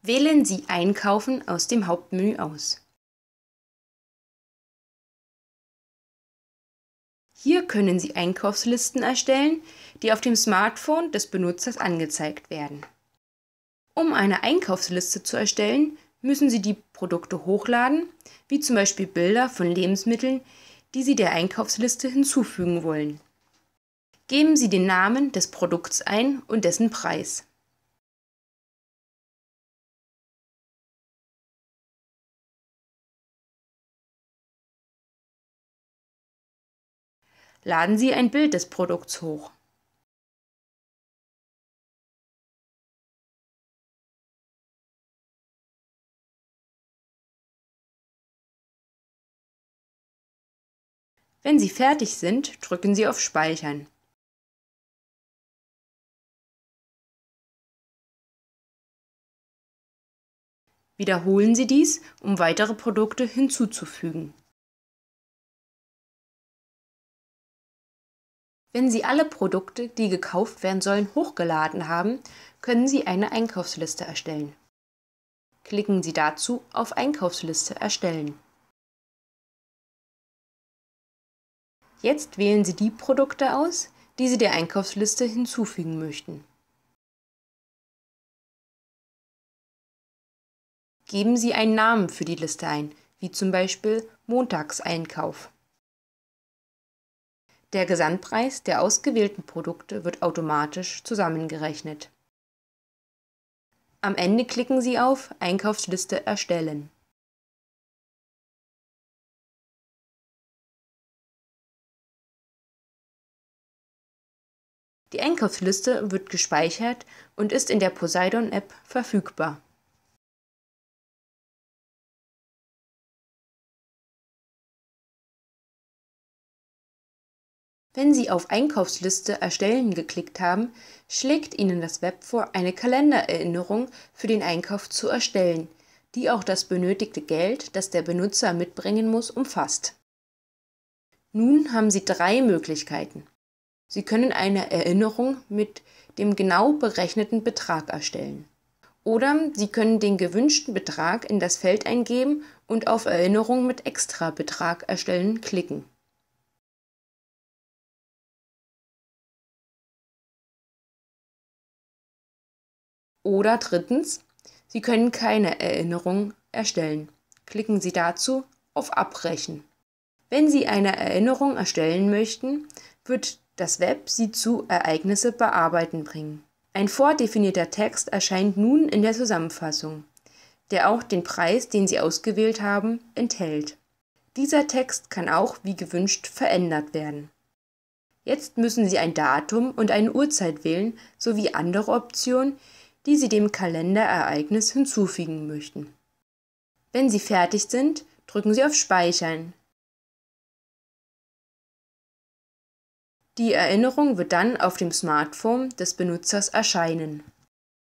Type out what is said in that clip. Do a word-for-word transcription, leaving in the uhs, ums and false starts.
Wählen Sie Einkaufen aus dem Hauptmenü aus. Hier können Sie Einkaufslisten erstellen, die auf dem Smartphone des Benutzers angezeigt werden. Um eine Einkaufsliste zu erstellen, müssen Sie die Produkte hochladen, wie zum Beispiel Bilder von Lebensmitteln, die Sie der Einkaufsliste hinzufügen wollen. Geben Sie den Namen des Produkts ein und dessen Preis. Laden Sie ein Bild des Produkts hoch. Wenn Sie fertig sind, drücken Sie auf Speichern. Wiederholen Sie dies, um weitere Produkte hinzuzufügen. Wenn Sie alle Produkte, die gekauft werden sollen, hochgeladen haben, können Sie eine Einkaufsliste erstellen. Klicken Sie dazu auf Einkaufsliste erstellen. Jetzt wählen Sie die Produkte aus, die Sie der Einkaufsliste hinzufügen möchten. Geben Sie einen Namen für die Liste ein, wie zum Beispiel Montagseinkauf. Der Gesamtpreis der ausgewählten Produkte wird automatisch zusammengerechnet. Am Ende klicken Sie auf Einkaufsliste erstellen. Die Einkaufsliste wird gespeichert und ist in der Poseidon-App verfügbar. Wenn Sie auf Einkaufsliste erstellen geklickt haben, schlägt Ihnen das Web vor, eine Kalendererinnerung für den Einkauf zu erstellen, die auch das benötigte Geld, das der Benutzer mitbringen muss, umfasst. Nun haben Sie drei Möglichkeiten. Sie können eine Erinnerung mit dem genau berechneten Betrag erstellen. Oder Sie können den gewünschten Betrag in das Feld eingeben und auf Erinnerung mit Extrabetrag erstellen klicken. Oder drittens, Sie können keine Erinnerung erstellen. Klicken Sie dazu auf Abbrechen. Wenn Sie eine Erinnerung erstellen möchten, wird das Web Sie zu Ereignisse bearbeiten bringen. Ein vordefinierter Text erscheint nun in der Zusammenfassung, der auch den Preis, den Sie ausgewählt haben, enthält. Dieser Text kann auch, wie gewünscht, verändert werden. Jetzt müssen Sie ein Datum und eine Uhrzeit wählen, sowie andere Optionen, die Sie dem Kalenderereignis hinzufügen möchten. Wenn Sie fertig sind, drücken Sie auf Speichern. Die Erinnerung wird dann auf dem Smartphone des Benutzers erscheinen.